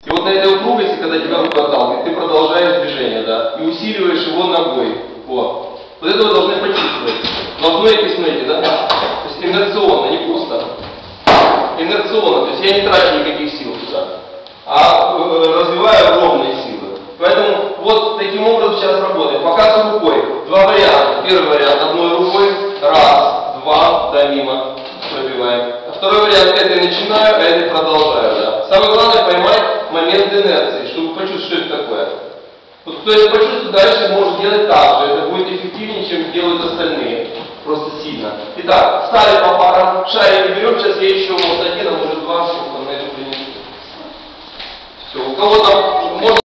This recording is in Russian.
И вот на этой упругости, когда тебя руку отталкивает, ты продолжаешь движение, да, и усиливаешь его ногой. Вот. Вот это вы должны почувствовать. Должно идти, смотрите, да? То есть инерционно, не просто. Инерционно, то есть я не трачу никаких сил туда, а развиваю ровные силы. Поэтому вот таким образом сейчас работаем. Показываю рукой. Два варианта. Первый вариант одной рукой. Раз, два, да, мимо. Пробиваем. А второй вариант, этой начинаю, а этой продолжаю, да. Самое главное поймать момент инерции, чтобы почувствовать, что это такое. Вот кто это почувствует, дальше может делать так же. Это будет эффективнее, чем делают остальные. Просто сильно. Итак, встали по парам, шарики берем, сейчас я еще вот один, а может два, чтобы там на эту принесу. Все, у кого там